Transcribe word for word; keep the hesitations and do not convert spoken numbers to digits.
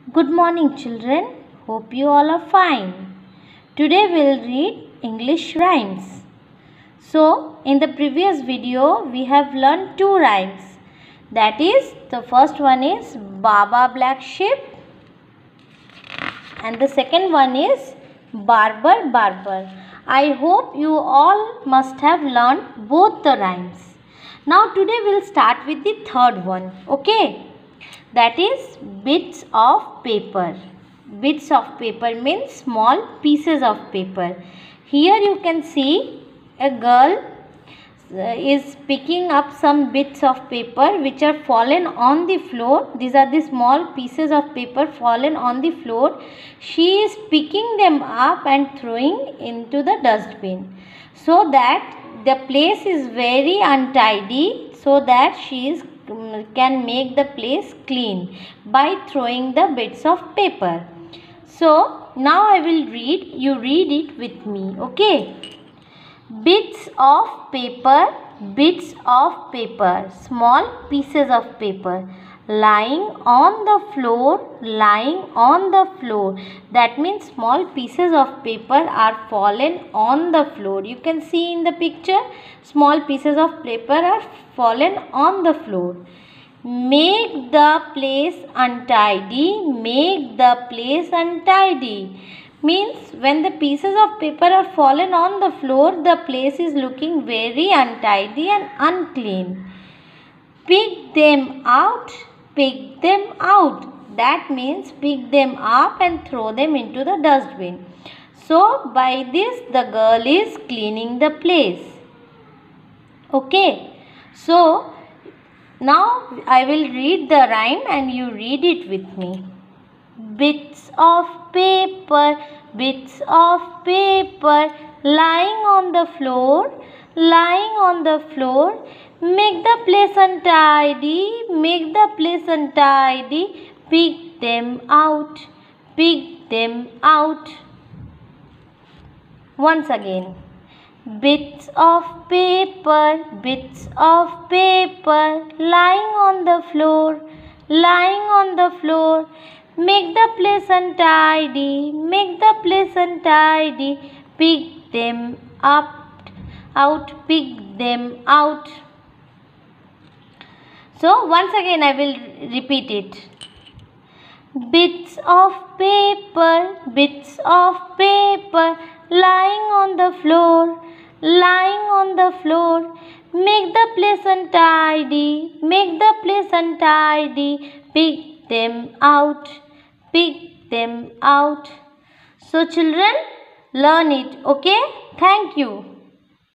Good morning, children. Hope you all are fine. Today we'll read English rhymes. So, in the previous video, we have learned two rhymes. That is, the first one is Baba Black Sheep, and the second one is Barber Barber. I hope you all must have learned both the rhymes. Now, today we'll start with the third one. Okay? That is bits of paper. Bits of paper means small pieces of paper. Here you can see a girl is picking up some bits of paper which are fallen on the floor. These are the small pieces of paper fallen on the floor. She is picking them up and throwing into the dustbin, so that the place is very untidy, so that she is can make the place clean by throwing the bits of paper. So now I will read, you read it with me. Okay? Bits of paper, bits of paper, small pieces of paper lying on the floor, lying on the floor. That means small pieces of paper are fallen on the floor. You can see in the picture, small pieces of paper are fallen on the floor. Make the place untidy, make the place untidy. Means when the pieces of paper are fallen on the floor, the place is looking very untidy and unclean. Pick them out, pick them out. That means pick them up and throw them into the dustbin. So by this the girl is cleaning the place. Okay. So now I will read the rhyme and you read it with me. Bits of paper, bits of paper lying on the floor, lying on the floor. Make the place untidy, make the place untidy. Pick them out, pick them out. Once again. Bits of paper, bits of paper lying on the floor, lying on the floor. Make the place untidy, make the place untidy. Pick them up, out, pick them out. So once again I will repeat it. Bits of paper, bits of paper lying on the floor, lying on the floor. Make the place untidy, make the place untidy. Pick them out, pick them out. So children, learn it. Okay? Thank you.